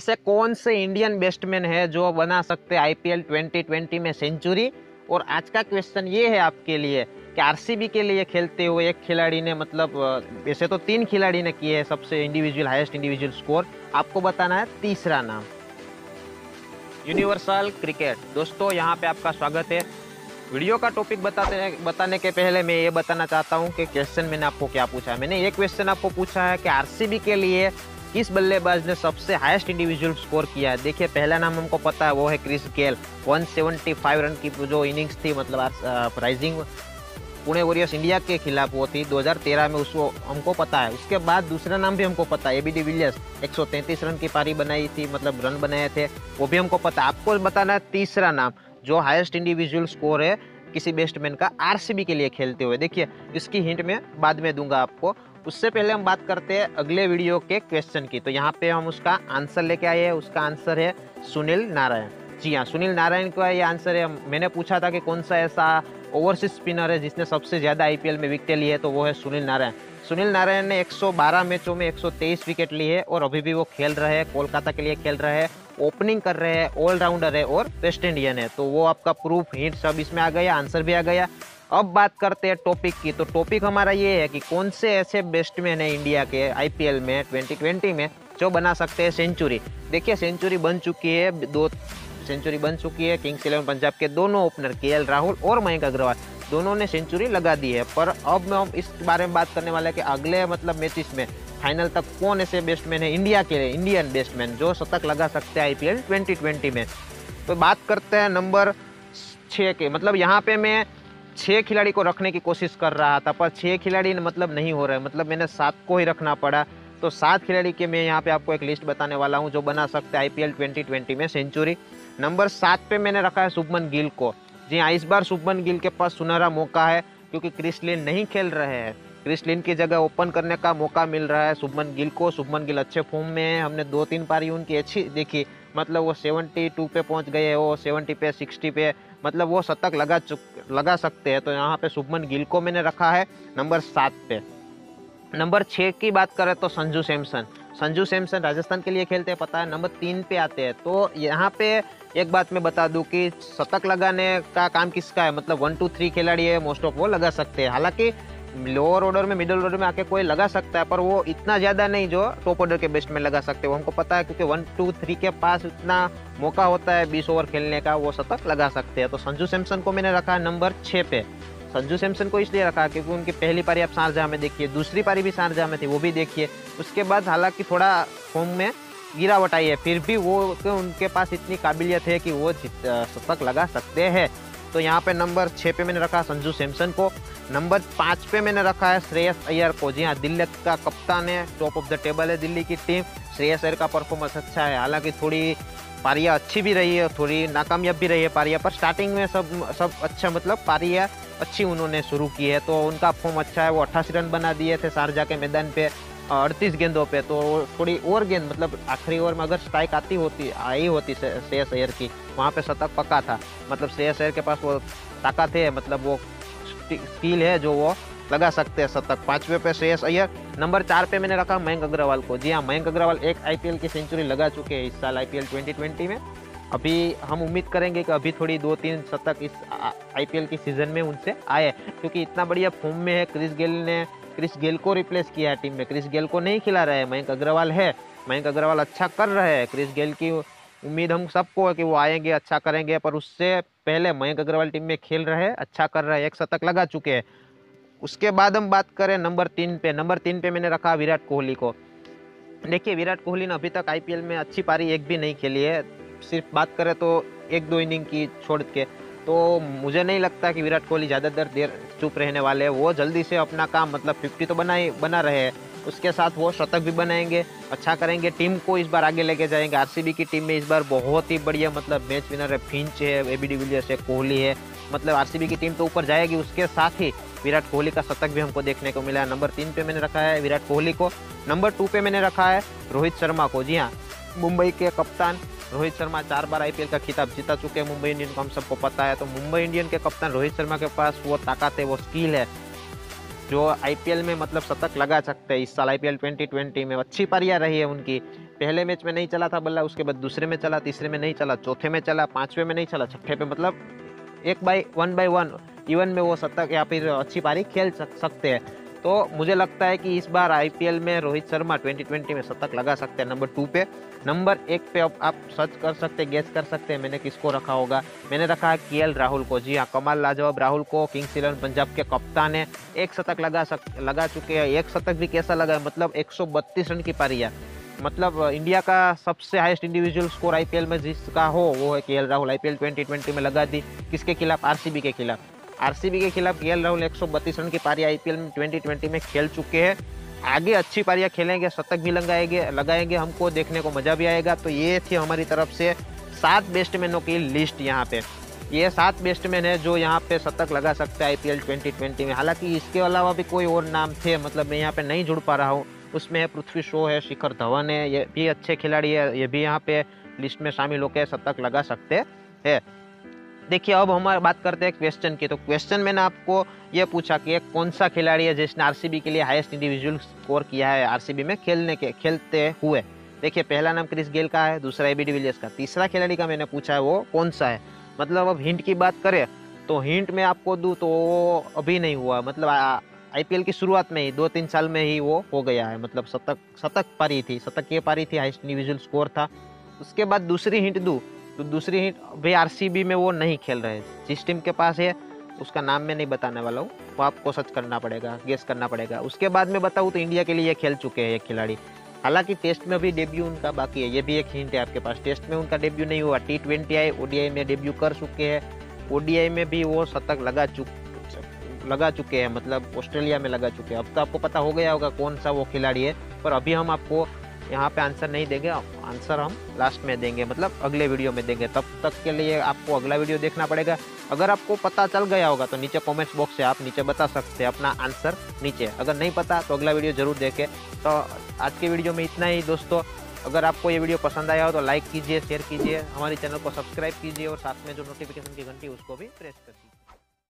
ऐसे कौन से इंडियन बैट्समैन है जो बना सकते हैं आईपीएल 2020 में सेंचुरी। और आज का क्वेश्चन ये है आपके लिए कि आरसीबी के लिए खेलते हुए एक खिलाड़ी ने मतलब वैसे तो 3 खिलाड़ी ने किए हैं सबसे इंडिविजुअल हाईएस्ट इंडिविजुअल स्कोर, आपको बताना है तीसरा नाम। यूनिवर्सल क्रिकेट दोस्तों, यहाँ पे आपका स्वागत है। वीडियो का टॉपिक बताने के पहले मैं ये बताना चाहता हूँ कि क्वेश्चन मैंने आपको क्या पूछा है। मैंने ये क्वेश्चन आपको पूछा है कि आरसीबी के लिए किस बल्लेबाज ने सबसे हाईएस्ट इंडिविजुअल स्कोर किया है। देखिए, पहला नाम हमको पता है, वो है क्रिस गेल। 175 रन की जो इनिंग्स थी, मतलब राइजिंग पुणे वॉरियर्स इंडिया के खिलाफ वो थी 2013 में, उसको हमको पता है। उसके बाद दूसरा नाम भी हमको पता है, एबी डिविलियर्स 133 रन की पारी बनाई थी, मतलब रन बनाए थे, वो भी हमको पता है। आपको बताना है तीसरा नाम जो हाईएस्ट इंडिविजुअल स्कोर है किसी बैट्समैन का आरसीबी के लिए खेलते हुए। देखिए, इसकी हिंट मैं बाद में दूंगा आपको। उससे पहले हम बात करते हैं अगले वीडियो के क्वेश्चन की। तो यहाँ पे हम उसका आंसर लेके आए हैं। उसका आंसर है सुनील नारायण। जी हाँ, सुनील नारायण का ये आंसर है। मैंने पूछा था कि कौन सा ऐसा ओवरसीज स्पिनर है जिसने सबसे ज्यादा आईपीएल में विकेट ली है, तो वो है सुनील नारायण। सुनील नारायण ने 112 मैचों में 123 विकेट ली है और अभी भी वो खेल रहे हैं, कोलकाता के लिए खेल रहे हैं, ओपनिंग कर रहे हैं, ऑलराउंडर है और वेस्ट इंडियन है। तो वो आपका प्रूफ, हिंट सब इसमें आ गया, आंसर भी आ गया। अब बात करते हैं टॉपिक की। तो टॉपिक हमारा ये है कि कौन से ऐसे बैट्समैन है इंडिया के आईपीएल में 2020 में जो बना सकते हैं सेंचुरी। देखिए, सेंचुरी बन चुकी है, 2 सेंचुरी बन चुकी है। किंग्स 11 पंजाब के दोनों ओपनर केएल राहुल और मयंक अग्रवाल दोनों ने सेंचुरी लगा दी है। पर अब हम इस बारे में बात करने वाले हैं कि अगले मतलब मैचेस में फाइनल तक कौन ऐसे बैट्समैन है इंडिया के लिए, इंडियन बैट्समैन जो शतक लगा सकते हैं आईपीएल 2020 में। तो बात करते हैं नंबर 6 के। मतलब यहाँ पे मैं 6 खिलाड़ी को रखने की कोशिश कर रहा था, पर 6 खिलाड़ी मतलब नहीं हो रहा है, मतलब मैंने 7 को ही रखना पड़ा। तो 7 खिलाड़ी के मैं यहाँ पे आपको एक लिस्ट बताने वाला हूँ जो बना सकते हैं आईपीएल 2020 में सेंचुरी। नंबर 7 पे मैंने रखा है शुभमन गिल को। जी हाँ, इस बार शुभमन गिल के पास सुनहरा मौका है क्योंकि क्रिस लिन नहीं खेल रहे हैं। क्रिस लिन की जगह ओपन करने का मौका मिल रहा है शुभमन गिल को। शुभमन गिल अच्छे फॉर्म में है, हमने 2-3 पारी उनकी अच्छी देखी, मतलब वो 72 पे पहुंच गए, वो 70 पे 60 पे, मतलब वो शतक लगा सकते हैं। तो यहाँ पे शुभमन गिल को मैंने रखा है नंबर 7 पे। नंबर 6 की बात करें तो संजू सैमसन। संजू सैमसन राजस्थान के लिए खेलते हैं, पता है। नंबर 3 पे आते हैं। तो यहाँ पे एक बात मैं बता दूं कि शतक लगाने का काम किसका है, मतलब 1, 2, 3 खिलाड़ी है मोस्ट ऑफ वो लगा सकते हैं। हालांकि लोअर ऑर्डर में, मिडिल ऑर्डर में आके कोई लगा सकता है, पर वो इतना ज्यादा नहीं जो टॉप ऑर्डर के बैट्समैन लगा सकते हैं। वो हमको पता है क्योंकि 1, 2, 3 के पास इतना मौका होता है 20 ओवर खेलने का, वो शतक लगा सकते हैं। तो संजू सैमसन को मैंने रखा है नंबर 6 पे। संजू सैमसन को इसलिए रखा क्योंकि उनकी पहली पारी आप शारजाह में देखिए, दूसरी पारी भी शारजाह में थी, वो भी देखिए। उसके बाद हालांकि थोड़ा फॉर्म में गिरावट आई है, फिर भी वो उनके पास इतनी काबिलियत है कि वो शतक लगा सकते हैं। तो यहाँ पे नंबर 6 पे मैंने रखा संजू सैमसन को। नंबर 5 पे मैंने रखा है श्रेयस अय्यर को। जी हाँ, दिल्ली का कप्तान है, टॉप ऑफ द टेबल है दिल्ली की टीम। श्रेयस अय्यर का परफॉर्मेंस अच्छा है, हालांकि थोड़ी पारियाँ अच्छी भी रही है, थोड़ी नाकामयाब भी रही है पारियाँ, पर स्टार्टिंग में सब अच्छा, मतलब पारियाँ अच्छी उन्होंने शुरू की है। तो उनका फॉर्म अच्छा है। वो 88 रन बना दिए थे शारजाह के मैदान पे 38 गेंदों पे। तो थोड़ी और गेंद, मतलब आखिरी ओवर में अगर स्ट्राइक आई होती श्रेयस अय्यर की, वहाँ पे शतक पक्का था। मतलब श्रेयस अय्यर के पास वो ताकत है, मतलब वो स्किल है जो वो लगा सकते हैं शतक। 5वें पे श्रेयस अय्यर। नंबर 4 पे मैंने रखा मयंक अग्रवाल को। जी हाँ, मयंक अग्रवाल एक आईपीएल की सेंचुरी लगा चुके हैं इस साल आईपीएल 2020 में। अभी हम उम्मीद करेंगे कि अभी थोड़ी 2-3 शतक इस आईपीएल की सीजन में उनसे आए, क्योंकि इतना बढ़िया फॉर्म में है। क्रिस गेल को रिप्लेस किया है टीम में, क्रिस गेल को नहीं खिला रहे हैं, मयंक अग्रवाल है। मयंक अग्रवाल अच्छा कर रहे हैं। क्रिस गेल की उम्मीद हम सबको है कि वो आएंगे, अच्छा करेंगे, पर उससे पहले मयंक अग्रवाल टीम में खेल रहे हैं, अच्छा कर रहे हैं, एक शतक लगा चुके हैं। उसके बाद हम बात करें नंबर 3 पे। नंबर 3 पे मैंने रखा विराट कोहली को। देखिए, विराट कोहली ने अभी तक आईपीएल में अच्छी पारी एक भी नहीं खेली है, सिर्फ बात करें तो 1-2 इनिंग की छोड़ के। तो मुझे नहीं लगता कि विराट कोहली ज़्यादा देर चुप रहने वाले हैं। वो जल्दी से अपना काम, मतलब 50 तो बना रहे हैं, उसके साथ वो शतक भी बनाएंगे, अच्छा करेंगे, टीम को इस बार आगे लेके जाएंगे। आरसीबी की टीम में इस बार बहुत ही बढ़िया, मतलब मैच विनर है, फिंच है, एबी डिविलियर्स है, कोहली है, मतलब आरसीबी की टीम तो ऊपर जाएगी। उसके साथ ही विराट कोहली का शतक भी हमको देखने को मिला है। नंबर 3 पे मैंने रखा है विराट कोहली को। नंबर 2 पे मैंने रखा है रोहित शर्मा को। जी हाँ, मुंबई के कप्तान रोहित शर्मा 4 बार आईपीएल का खिताब जीता चुके हैं मुंबई इंडियन को, हम सबको पता है। तो मुंबई इंडियन के कप्तान रोहित शर्मा के पास वो ताकत है, वो स्किल है, जो आईपीएल में मतलब शतक लगा सकते हैं। इस साल आईपीएल 2020 में अच्छी पारियां रही है उनकी। पहले मैच में नहीं चला था बल्ला, उसके बाद दूसरे में चला, तीसरे में नहीं चला, चौथे में चला, पांचवें में नहीं चला, छठे पे मतलब 1/1 इवन में वो शतक या फिर अच्छी पारी खेल सकते हैं। तो मुझे लगता है कि इस बार आईपीएल में रोहित शर्मा 2020 में शतक लगा सकते हैं नंबर 2 पे। नंबर 1 पे अब आप सर्च कर सकते हैं, गेस कर सकते हैं मैंने किसको रखा होगा। मैंने रखा है केएल राहुल को। जी हाँ, कमाल लाजवाब राहुल को, किंग्स 11 पंजाब के कप्तान है। एक शतक लगा चुके हैं। एक शतक भी कैसा लगा है, मतलब 132 रन की पारी है। मतलब इंडिया का सबसे हाईएस्ट इंडिविजुअल स्कोर आईपीएल में जिसका हो वो है केएल राहुल। आईपीएल 2020 में लगा दी। किसके खिलाफ? आरसीबी के खिलाफ। आरसीबी के खिलाफ केएल राहुल 132 रन की पारी आईपीएल में 2020 में खेल चुके हैं। आगे अच्छी पारियां खेलेंगे, शतक भी लगाएंगे, हमको देखने को मजा भी आएगा। तो ये थी हमारी तरफ से 7 बेस्टमैनों की लिस्ट। यहाँ पे ये 7 बेस्टमैन है जो यहाँ पे शतक लगा सकते हैं आईपीएल 2020 में। हालांकि इसके अलावा भी कोई और नाम थे, मतलब मैं यहाँ पे नहीं जुड़ पा रहा हूँ। उसमें है पृथ्वी शॉ है, शिखर धवन है, ये भी अच्छे खिलाड़ी है, ये भी यहाँ पे लिस्ट में शामिल होकर शतक लगा सकते हैं। देखिए अब हमारे बात करते हैं क्वेश्चन की। तो क्वेश्चन मैंने आपको ये पूछा कि एक कौन सा खिलाड़ी है जिसने आरसीबी के लिए हाईएस्ट इंडिविजुअल स्कोर किया है आरसीबी में खेलते हुए। देखिए पहला नाम क्रिस गेल का है, दूसरा एबी डिविलियर्स का, तीसरा खिलाड़ी का मैंने पूछा है वो कौन सा है। मतलब अब हिंट की बात करें तो हिंट में आपको दूं तो अभी नहीं हुआ, मतलब आईपीएल की शुरुआत में ही 2-3 साल में ही वो हो गया है। मतलब शतक पारी थी हाईएस्ट इंडिविजुअल स्कोर था। उसके बाद दूसरी हिंट दूं तो दूसरी हिंट भाई आरसीबी में वो नहीं खेल रहे। जिस टीम के पास है उसका नाम मैं नहीं बताने वाला हूँ, वो आपको सर्च करना पड़ेगा, गेस करना पड़ेगा। उसके बाद में बताऊँ तो इंडिया के लिए खेल चुके हैं एक खिलाड़ी। हालांकि टेस्ट में भी डेब्यू उनका बाकी है, ये भी एक हिंट है आपके पास। टेस्ट में उनका डेब्यू नहीं हुआ, T20 आई, ओडीआई में डेब्यू कर चुके हैं। ओडीआई में भी वो शतक लगा चुके हैं, मतलब ऑस्ट्रेलिया में लगा चुके हैं। अब तो आपको पता हो गया होगा कौन सा वो खिलाड़ी है, पर अभी हम आपको यहाँ पे आंसर नहीं देंगे, आंसर हम लास्ट में देंगे, मतलब अगले वीडियो में देंगे। तब तक के लिए आपको अगला वीडियो देखना पड़ेगा। अगर आपको पता चल गया होगा तो नीचे कमेंट्स बॉक्स से आप नीचे बता सकते हैं अपना आंसर नीचे। अगर नहीं पता तो अगला वीडियो जरूर देखें। तो आज के वीडियो में इतना ही दोस्तों। अगर आपको ये वीडियो पसंद आया हो तो लाइक कीजिए, शेयर कीजिए, हमारे चैनल को सब्सक्राइब कीजिए और साथ में जो नोटिफिकेशन की घंटी उसको भी प्रेस कर दीजिए।